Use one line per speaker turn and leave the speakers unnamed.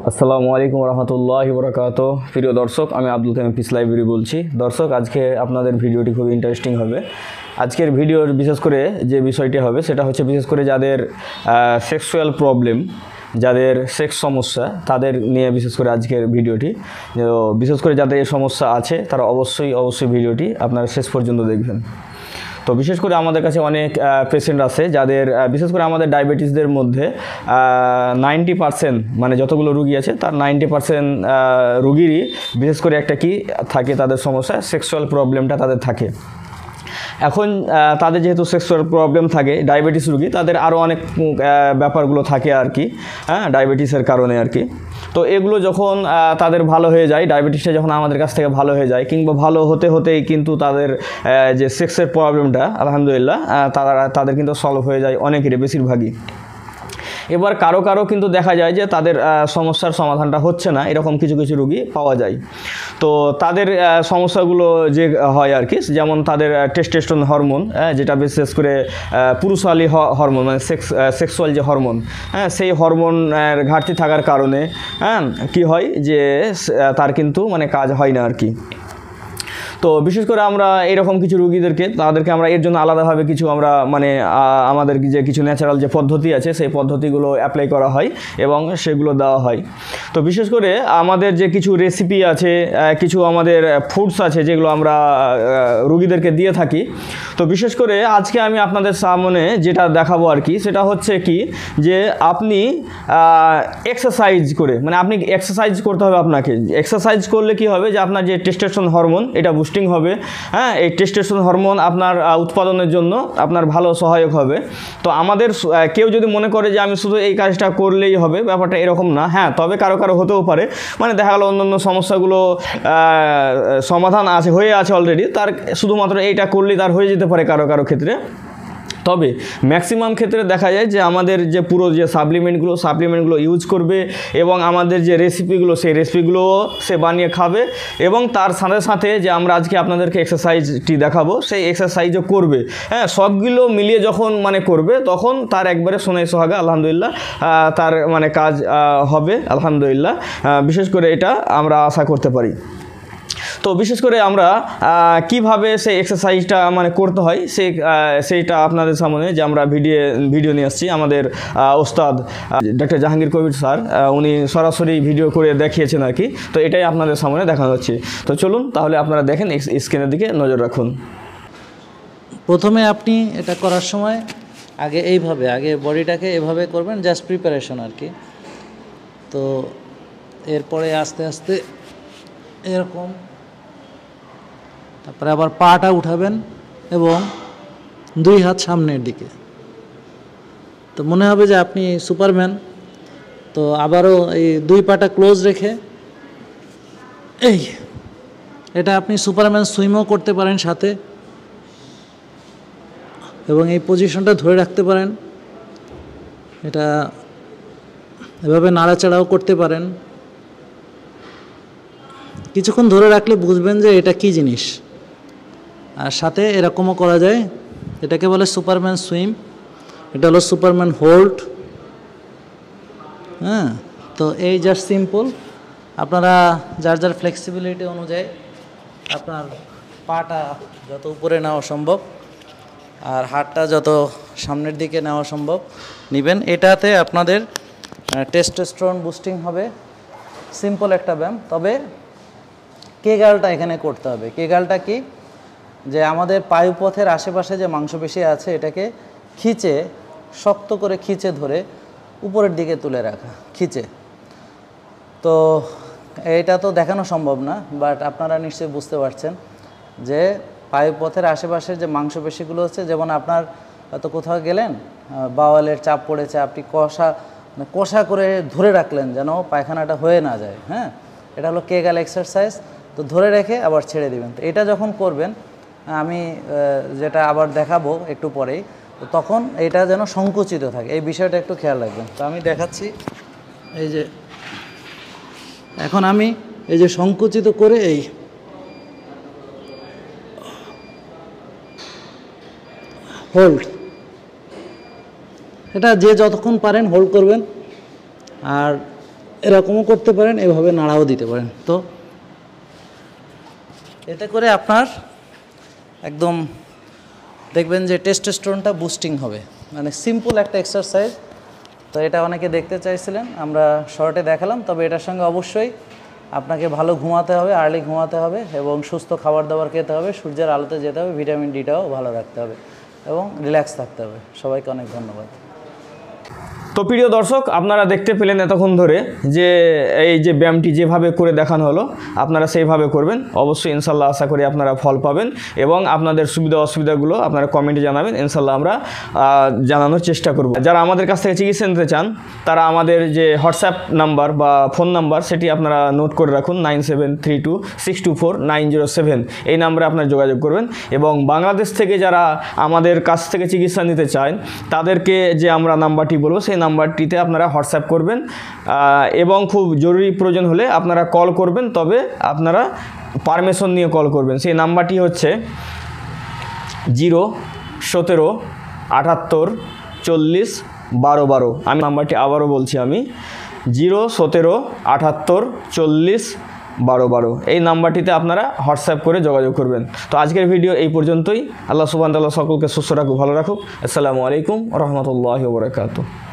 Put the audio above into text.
আসসালামু আলাইকুম রহমতুল্লাহি বরকাতুহু। প্রিয় দর্শক, আমি আব্দুল কাইম পিস লাইব্রেরি বলছি। দর্শক, আজকে আপনাদের ভিডিওটি খুব ইন্টারেস্টিং হবে। আজকের ভিডিওর বিশেষ করে যে বিষয়টি হবে সেটা হচ্ছে বিশেষ করে যাদের সেক্সুয়াল প্রবলেম, যাদের সেক্স সমস্যা, তাদের নিয়ে বিশেষ করে আজকের ভিডিওটি। বিশেষ করে যাদের এই সমস্যা আছে তারা অবশ্যই ভিডিওটি আপনারা শেষ পর্যন্ত দেখবেন। তো বিশেষ করে আমাদের কাছে অনেক পেশেন্ট আছে যাদের বিশেষ করে আমাদের ডায়াবেটিসদের মধ্যে 90% মানে যতগুলো রুগী আছে তার 90% রুগীরই বিশেষ করে একটা কি থাকে, তাদের সমস্যা সেক্সুয়াল প্রবলেমটা তাদের থাকে। এখন তাদের যেহেতু সেক্সুয়াল প্রবলেম থাকে, ডায়াবেটিস রুগী, তাদের আরও অনেক ব্যাপারগুলো থাকে আর কি, হ্যাঁ, ডায়াবেটিসের কারণে আর কি। তো এগুলো যখন তাদের ভালো হয়ে যায়, ডায়াবেটিসটা যখন আমাদের কাছ থেকে ভালো হয়ে যায় কিংবা ভালো হতেই কিন্তু তাদের যে সেক্সের প্রবলেমটা আলহামদুলিল্লাহ তাদের কিন্তু সলভ হয়ে যায় অনেকেরই, বেশিরভাগই। এবার কারো কিন্তু দেখা যায় যে তাদের সমস্যার সমাধানটা হচ্ছে না, এরকম কিছু রুগী পাওয়া যায়। তো তাদের সমস্যাগুলো যে হয় আর কি, যেমন তাদের টেস্টোস্টেরন হরমোন, যেটা বিশেষ করে পুরুষালী হরমোন মানে সেক্সুয়াল যে হরমোন, হ্যাঁ, সেই হরমোনের ঘাটতি থাকার কারণে কি হয় যে তার কিন্তু মানে কাজ হয় না আর কি। তো বিশেষ করে আমরা এরকম কিছু তাদেরকে আমরা এর জন্য আলাদাভাবে কিছু আমরা মানে আমাদের যে কিছু ন্যাচারাল যে পদ্ধতি আছে সেই পদ্ধতিগুলো অ্যাপ্লাই করা হয় এবং সেগুলো দেওয়া হয়। তো বিশেষ করে আমাদের যে কিছু রেসিপি আছে, কিছু আমাদের ফুডস আছে যেগুলো আমরা রুগীদেরকে দিয়ে থাকি। তো বিশেষ করে আজকে আমি আপনাদের সামনে যেটা দেখাবো আর কি, সেটা হচ্ছে কি যে আপনি এক্সারসাইজ করে, মানে আপনি এক্সারসাইজ করতে হবে। আপনাকে এক্সারসাইজ করলে কি হবে যে আপনার যে টেস্টোস্টেরন হরমোন এটা বুস্টিং হবে, হ্যাঁ, এই টেস্টোস্টেরন হরমোন আপনার উৎপাদনের জন্য আপনার ভালো সহায়ক হবে। তো আমাদের কেউ যদি মনে করে যে আমি শুধু এই কাজটা করলেই হবে, ব্যাপারটা এরকম না। হ্যাঁ, তবে কারো হতেও পারে, মানে দেখা গেল অন্যান্য সমস্যাগুলো সমাধান হয়ে আছে অলরেডি, তার শুধুমাত্র এইটা করলেই তার হয়ে যেতে পারে কারো ক্ষেত্রে। তবে ম্যাক্সিমাম ক্ষেত্রে দেখা যায় যে আমাদের যে পুরো যে সাপ্লিমেন্টগুলো ইউজ করবে এবং আমাদের যে রেসিপিগুলো সেই রেসিপিগুলোও সে বানিয়ে খাবে এবং তার সাথে যে আমরা আজকে আপনাদেরকে এক্সারসাইজটি দেখাবো সেই এক্সারসাইজও করবে। হ্যাঁ, সবগুলো মিলিয়ে যখন মানে করবে তখন তার একবারে সোনায় সোহাগা আলহামদুলিল্লাহ তার মানে কাজ হবে আলহামদুলিল্লাহ। বিশেষ করে এটা আমরা আশা করতে পারি। তো বিশেষ করে আমরা কিভাবে সেই এক্সারসাইজটা মানে করতে হয় সেইটা আপনাদের সামনে যে আমরা ভিডিও নিয়ে আসছি। আমাদের ওস্তাদ ডক্টর জাহাঙ্গীর কবির স্যার উনি সরাসরি ভিডিও করে দেখিয়েছেন আর কি। তো এটাই আপনাদের সামনে দেখানো হচ্ছে। তো চলুন তাহলে আপনারা দেখেন, স্ক্রিনের দিকে নজর রাখুন।
প্রথমে আপনি এটা করার সময় আগে বডিটাকে এভাবে করবেন, জাস্ট প্রিপারেশন আর কি। তো এরপরে আস্তে আস্তে এরকম, তারপরে আবার পাটা উঠাবেন এবং 2 হাত সামনের দিকে। তো মনে হবে যে আপনি সুপারম্যান। তো আবারও এই 2 পাটা ক্লোজ রেখে এটা আপনি সুপারম্যান সুইমও করতে পারেন সাথে, এবং এই পজিশনটা ধরে রাখতে পারেন। এটা এভাবে নাড়াচাড়াও করতে পারেন। কিছুক্ষণ ধরে রাখলে বুঝবেন যে এটা কি জিনিস। আর সাথে এরকমও করা যায়, এটাকে বলে সুপারম্যান সুইম, এটা হলো সুপারম্যান হোল্ড। হ্যাঁ, তো এই জাস্ট সিম্পল। আপনারা যার ফ্লেক্সিবিলিটি অনুযায়ী আপনার পাটা যত উপরে নেওয়া সম্ভব আর হাতটা যত সামনের দিকে নেওয়া সম্ভব নেবেন। এটাতে আপনাদের টেস্টোস্টেরন বুস্টিং হবে। সিম্পল একটা ব্যায়াম। তবে কেগালটা এখানে করতে হবে। কেগালটা কি, যে আমাদের পায়ুপথের আশেপাশে যে মাংসপেশি আছে এটাকে শক্ত করে খিচে ধরে উপরের দিকে তুলে রাখা, তো এটা তো দেখানো সম্ভব না, বাট আপনারা নিশ্চয়ই বুঝতে পারছেন যে পায়ুপথের আশেপাশের যে মাংসপেশিগুলো হচ্ছে, যেমন আপনার হয়তো কোথাও গেলেন, বাওয়ালের চাপ পড়েছে, আপনি কষা করে ধরে রাখলেন যেন পায়খানাটা হয়ে না যায়। হ্যাঁ, এটা হলো কেগাল এক্সারসাইজ। তো ধরে রেখে আবার ছেড়ে দিবেন। তো এটা যখন করবেন, আমি যেটা আবার দেখাবো একটু পরেই, তো তখন এটা যেন সংকুচিত থাকে, এই বিষয়টা একটু খেয়াল রাখবেন। তো আমি দেখাচ্ছি, এই যে এখন আমি এই যে সংকুচিত করে এই হোল্ড, এটা যে যতক্ষণ পারেন হোল্ড করবেন। আর এরকমও করতে পারেন, এভাবে নাড়াও দিতে পারেন। তো এতে করে আপনার একদম দেখবেন যে টেস্টোস্টেরনটা বুস্টিং হবে, মানে সিম্পল একটা এক্সারসাইজ। তো এটা অনেকে দেখতে চাইছিলেন, আমরা শর্টে দেখালাম। তবে এটার সঙ্গে অবশ্যই আপনাকে ভালো ঘুমাতে হবে, আর্লি ঘুমাতে হবে এবং সুস্থ খাবার দাবার খেতে হবে, সূর্যের আলোতে যেতে হবে, ভিটামিন ডিটাও ভালো রাখতে হবে এবং রিল্যাক্স থাকতে হবে। সবাইকে অনেক ধন্যবাদ।
তো প্রিয় দর্শক, আপনারা দেখতে পেলেন এতক্ষণ ধরে যে এই যে ব্যায়ামটি যেভাবে করে দেখানো হলো আপনারা সেইভাবে করবেন। অবশ্যই ইনশাল্লাহ আশা করি আপনারা ফল পাবেন এবং আপনাদের সুবিধা অসুবিধাগুলো আপনারা কমেন্টে জানাবেন। ইনশাল্লাহ আমরা জানানোর চেষ্টা করব। যারা আমাদের কাছ থেকে চিকিৎসা নিতে চান তারা আমাদের যে হোয়াটসঅ্যাপ নাম্বার বা ফোন নাম্বার সেটি আপনারা নোট করে রাখুন, 9732624907। এই নাম্বারে আপনারা যোগাযোগ করবেন। এবং বাংলাদেশ থেকে যারা আমাদের কাছ থেকে চিকিৎসা নিতে চান তাদেরকে যে আমরা নাম্বারটি বলবো সেই নাম্বারটিতে আপনারা হোয়াটসঅ্যাপ করবেন এবং খুব জরুরি প্রয়োজন হলে আপনারা কল করবেন, তবে আপনারা পারমিশন নিয়ে কল করবেন। সেই নাম্বারটি হচ্ছে 01778401212। আমি নাম্বারটি আবারও বলছি, আমি 01778401212। এই নাম্বারটিতে আপনারা হোয়াটসঅ্যাপ করে যোগাযোগ করবেন। তো আজকের ভিডিও এই পর্যন্তই। আল্লাহ সুবহানাহু ওয়া তাআলা সকলকে সুস্থ রাখুক, ভালো রাখুক। আসসালামু আলাইকুম ওয়া রাহমাতুল্লাহি ওয়া বারাকাতুহু।